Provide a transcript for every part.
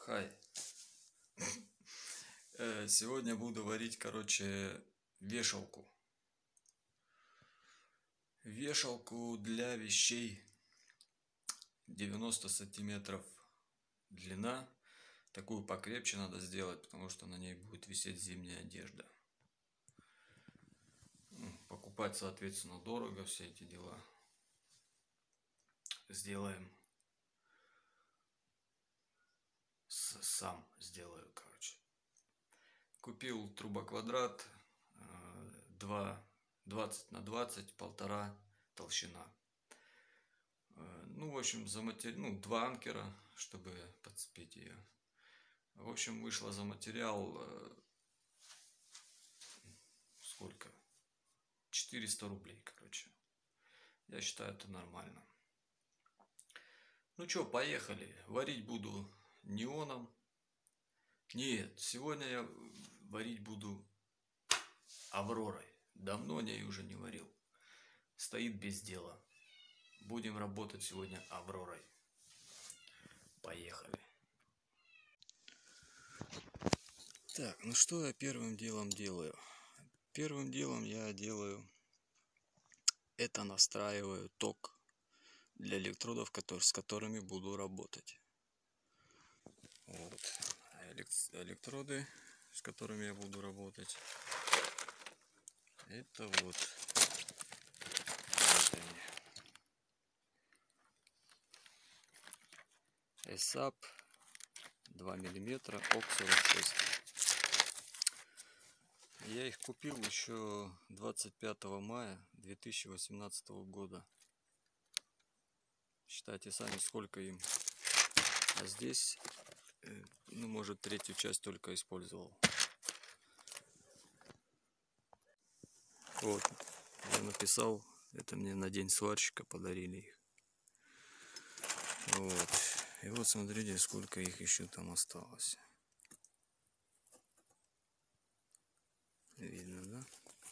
Хай. Сегодня буду варить, вешалку. Вешалку для вещей 90 сантиметров длина. Такую покрепче надо сделать, потому что на ней будет висеть зимняя одежда. Покупать, соответственно, дорого, все эти дела. Сделаем. Сам сделаю, Купил трубоквадрат 20 на 20, 1,5 толщина. В общем, два анкера, чтобы подцепить ее. В общем, вышло за материал сколько? 400 рублей, Я считаю, это нормально. Ну что, поехали. Варить буду неоном. Нет, сегодня я варить буду Авророй. Давно я ее уже не варил. Стоит без дела. Будем работать сегодня Авророй. Поехали. Так, ну что я первым делом делаю? Первым делом я настраиваю ток для электродов, с которыми буду работать. Вот. Электроды, с которыми я буду работать, это вот они. ESAP 2 мм ОК-46. Я их купил еще 25 мая 2018 года. Считайте сами, сколько им. А здесь, может, третью часть только использовал. Вот, я написал, это мне на день сварщика подарили их. Вот. И вот смотрите, сколько их еще там осталось. Видно, да?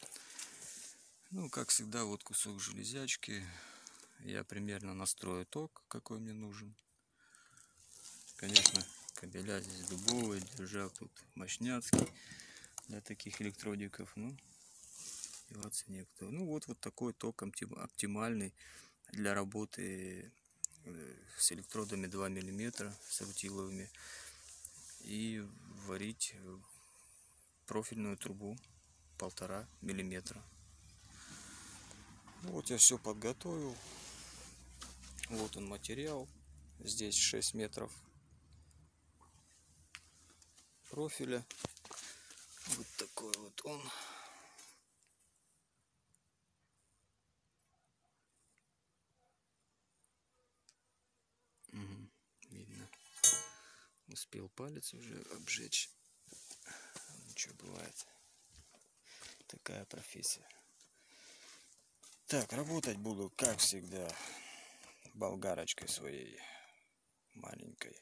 Как всегда, вот кусок железячки. Я примерно настрою ток, какой мне нужен. Конечно, кабеля здесь дубовые, держак тут мощняцкий для таких электродиков. Деваться некуда. Вот такой ток оптимальный для работы с электродами 2 мм, с рутиловыми. И варить профильную трубу 1,5 мм. Вот я все подготовил. Вот он материал. Здесь 6 метров профиля. Вот такой вот он. Видно. Успел палец уже обжечь. Ничего, бывает. Такая профессия. Так, работать буду, как всегда, болгарочкой своей маленькой.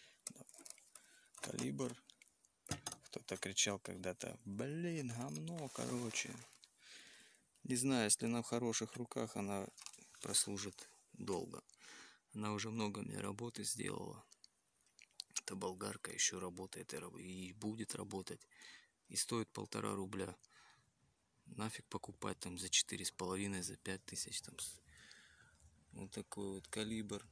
Калибр. Кто-то кричал когда-то: блин, говно, Не знаю, если она в хороших руках, она прослужит долго. Она уже много мне работы сделала. Эта болгарка еще работает и будет работать. И стоит 1,5 рубля. Нафиг покупать там за 4,5, за 5000 там. Вот такой вот калибр.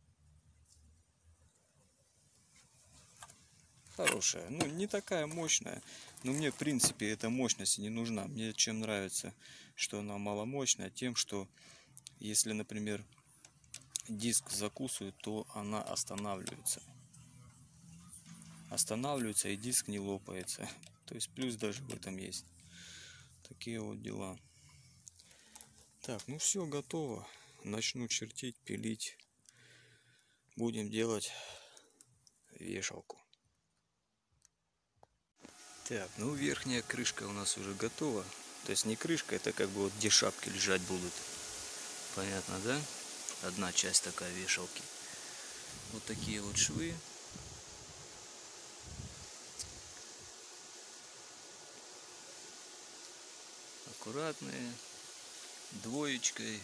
Хорошая. Не такая мощная. Но мне, в принципе, эта мощность не нужна. Мне чем нравится, что она маломощная, тем, что если, например, диск закусывает, то она останавливается. Останавливается, и диск не лопается. То есть плюс даже в этом есть. Такие вот дела. Так, все готово. Начну чертить, пилить. Будем делать вешалку. Так, верхняя крышка у нас уже готова. То есть не крышка, это где шапки лежать будут. Понятно, да? Одна часть такая вешалки. Вот такие вот швы. Аккуратные. Двоечкой.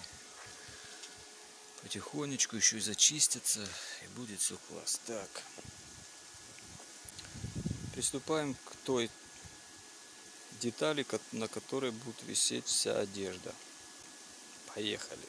Потихонечку еще и зачистятся. И будет все класс. Так. Приступаем к той детали, на которой будет висеть вся одежда. Поехали.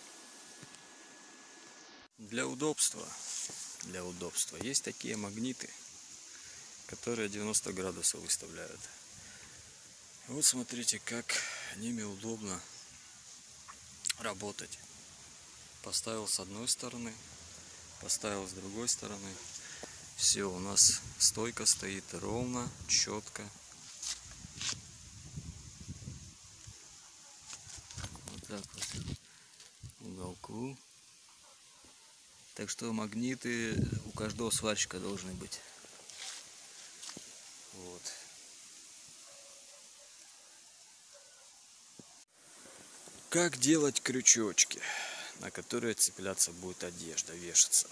Для удобства есть такие магниты, которые 90 градусов выставляют. Вот смотрите, как ними удобно работать. Поставил с одной стороны, поставил с другой стороны. Все, у нас стойка стоит ровно, четко. Вот так вот уголку. Так что магниты у каждого сварщика должны быть. Вот. Как делать крючочки, на которые цепляться будет одежда, вешаться?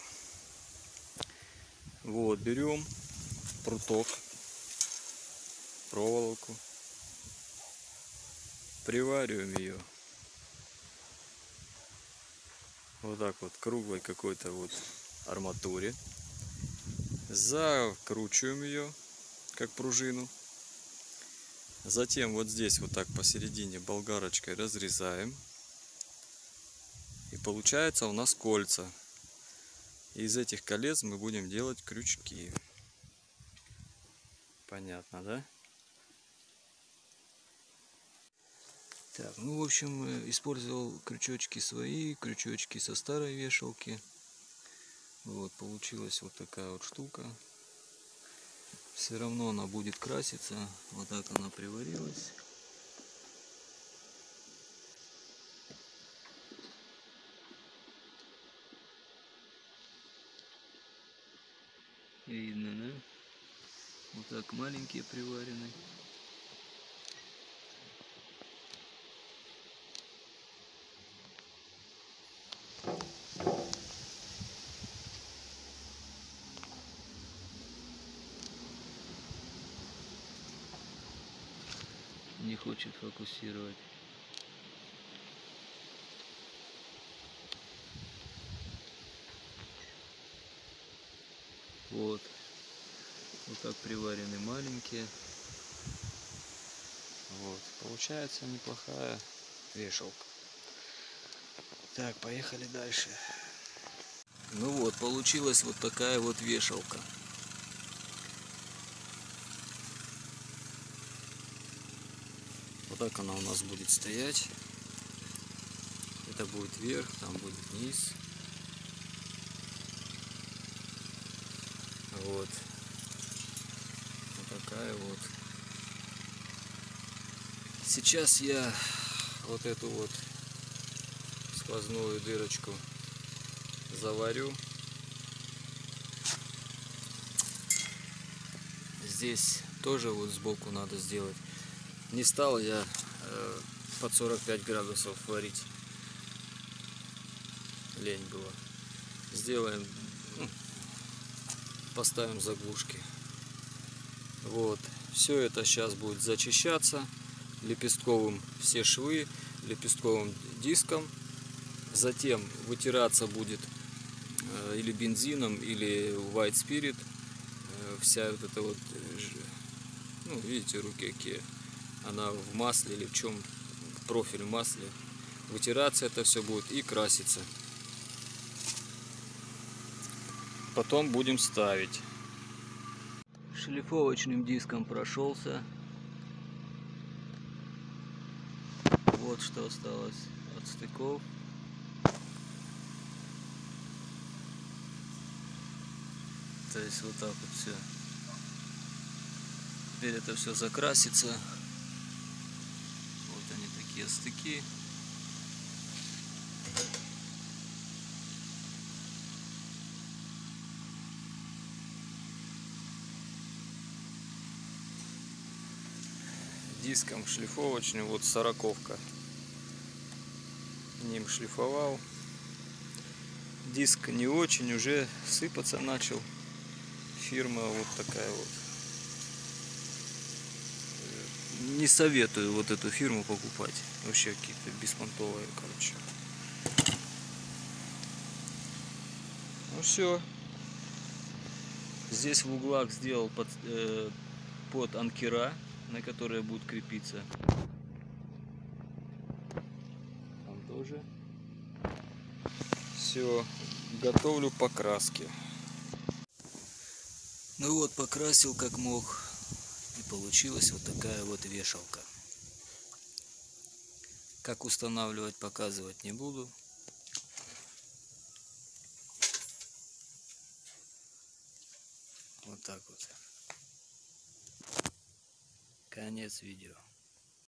Вот, берем пруток, проволоку, привариваем ее вот так вот круглой какой-то вот арматуре, закручиваем ее как пружину, затем вот здесь вот так посередине болгарочкой разрезаем, и получается у нас кольца. Из этих колец мы будем делать крючки. Понятно, да? Так, ну в общем, использовал крючочки свои, крючочки со старой вешалки. Вот, получилась вот такая вот штука. Все равно она будет краситься. Вот так она приварилась. Видно, да? Вот так маленькие приварены. Не хочет фокусировать. Вот. Вот так приварены маленькие. Вот. Получается неплохая вешалка. Так, поехали дальше. Ну вот, получилась вот такая вот вешалка. Вот так она у нас будет стоять. Это будет верх, там будет низ. Вот. Вот такая вот. Сейчас я вот эту вот сквозную дырочку заварю. Здесь тоже вот сбоку надо сделать. Не стал я под 45 градусов варить. Лень было. Сделаем, ну, поставим заглушки. Вот. Все это сейчас будет зачищаться лепестковым, все швы лепестковым диском. Затем вытираться будет или бензином, или white spirit. Вся вот эта вот, ну, видите, руки какие. Она в масле или в чем, профиль в масле. Вытираться это все будет и краситься. Потом будем ставить. Шлифовочным диском прошелся. Вот что осталось от стыков. То есть вот так вот все. Теперь это все закрасится. Вот они такие стыки. Диском шлифовочным, вот 40-ка. Ним шлифовал. Диск не очень, уже сыпаться начал. Фирма вот такая вот. Не советую вот эту фирму покупать. Вообще какие-то беспонтовые, короче. Ну все. Здесь в углах сделал под анкера, на которые будут крепиться. Там тоже. Все, готовлю покраски. Ну вот, покрасил как мог. И получилась вот такая вот вешалка. Как устанавливать, показывать не буду. Вот так вот. Конец видео.